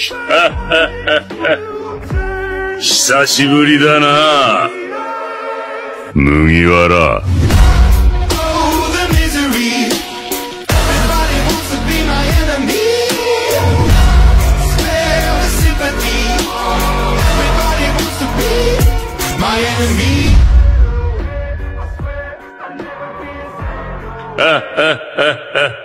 久しぶりだな、麦わら。Ha ha ha ha.